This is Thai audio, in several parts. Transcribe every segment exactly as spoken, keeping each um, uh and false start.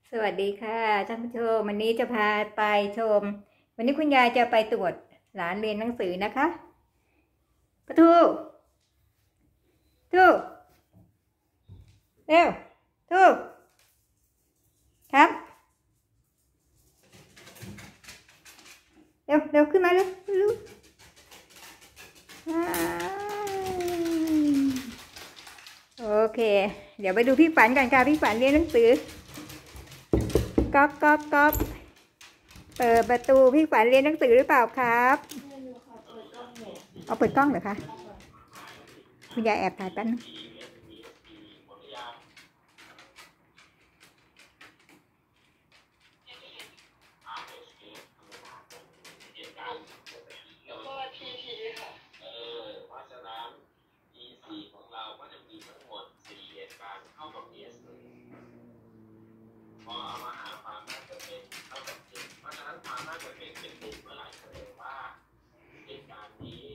สวัสดีค่ะท่านผู้ชมวันนี้จะพาไปชมวันนี้คุณยายจะไปตรวจหลานเรียนหนังสือนะคะปะทูทูเร็วทูครับเร็วเร็วขึ้นมาเร็วเร็วโอเคเดี๋ยวไปดูพี่ฝันกันค่ะพี่ฝันเรียนหนังสือก๊อกก๊อกก๊อกเปิดประตูพี่ฝันเรียนหนังสือหรือเปล่าครับเอาเปิดกล้องเหรอคะคุณยายแอบถ่ายแป๊บนึงพอเอามาหาความน่าจะเป็นเท่ากับจริงเพราะฉะนั้นความน่าจะเป็นเป็นหนึ่งเมื่อไหร่แสดงว่าเหตุการณ์นี้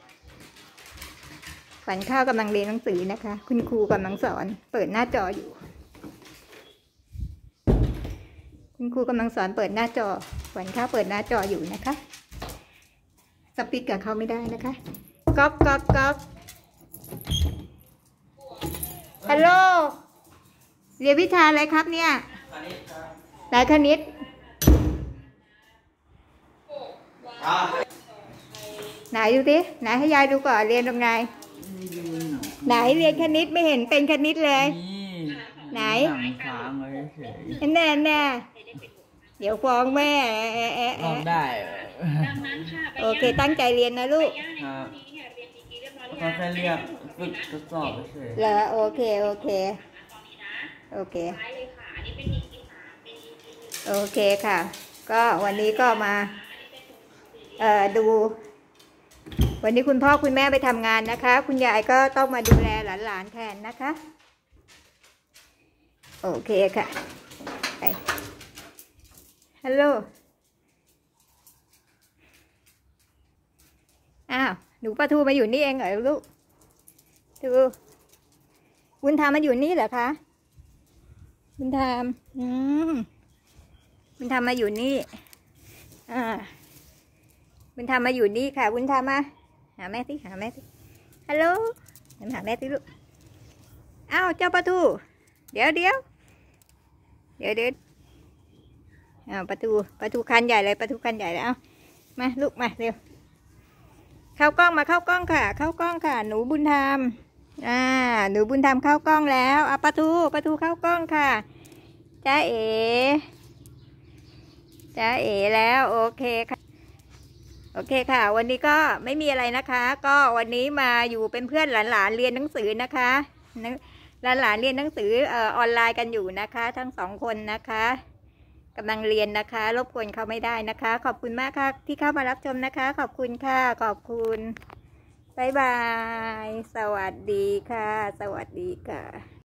ฝันข้าวกำลังเรียนหนังสือนะคะคุณครูกำลังสอนเปิดหน้าจออยู่คุณครูกำลังสอนเปิดหน้าจอฝันข้าวเปิดหน้าจออยู่นะคะสปีกกับเขาไม่ได้นะคะก๊อกก๊อกก๊อกฮัลโหลเรียนวิชาอะไรครับเนี่ยสายคณิตไหนดูสิไหนให้ยายดูก่อนเรียนตรงไหนไหนเรียนคณิตไม่เห็นเป็นคณิตเลยไหนแน่แน่เดี๋ยวฟ้องแม่ฟ้องได้โอเคตั้งใจเรียนนะลูกครับเขาแค่เรียกฝึกทดสอบเฉยเหรอโอเคโอเคโอเคโอเคค่ะก็วันนี้ก็มาเอ่อดูวันนี้คุณพ่อคุณแม่ไปทำงานนะคะคุณยายก็ต้องมาดูแลหลานๆแทนนะคะโอเคค่ะไปฮัลโหลอ้าวหนูปลาทูมาอยู่นี่เองเหรอลูกทูบุญธรรมมาอยู่นี่เหรอคะบุญธรรมอืมบุญธรรมมาอยู่นี่อ่าบุญธรรมมาอยู่นี่ค่ะบุญธรรมมาหาแม่สิหาแม่สิฮัลโหลหาแม่สิลูกอ้าวเจ้าปลาทูเดี๋ยวเดี๋ยวเดี๋ยวเดี๋ยวอ้าวปลาทูปลาทูคันใหญ่เลยปลาทูคันใหญ่เลยเอามาลูกมาเร็วเข้ากล้องมาเข้ากล้องค่ะเข้ากล้องค่ะหนูบุญธรรมอ่าหนูบุญธรรมเข้ากล้องแล้วอ่ะปลาทูปลาทูเข้ากล้องค่ะจ้าเอ๋จ้าเอ๋แล้วโอเคค่ะโอเคค่ะวันนี้ก็ไม่มีอะไรนะคะก็วันนี้มาอยู่เป็นเพื่อนหลานๆเรียนหนังสือนะคะหลานๆเรียนหนังสือเอ่อออนไลน์กันอยู่นะคะทั้งสองคนนะคะกำลังเรียนนะคะรบกวนเขาไม่ได้นะคะขอบคุณมากค่ะที่เข้ามารับชมนะคะขอบคุณค่ะขอบคุณบ๊ายบายสวัสดีค่ะสวัสดีค่ะ